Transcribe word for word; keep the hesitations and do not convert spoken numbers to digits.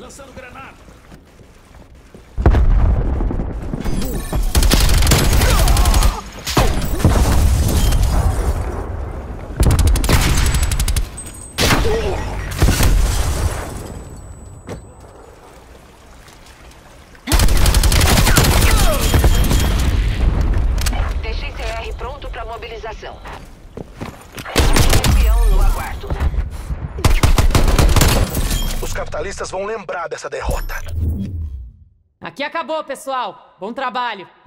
Lançando granada. D X C R pronto para mobilização. Espião no aguardo. Os capitalistas vão lembrar dessa derrota. Aqui acabou, pessoal. Bom trabalho.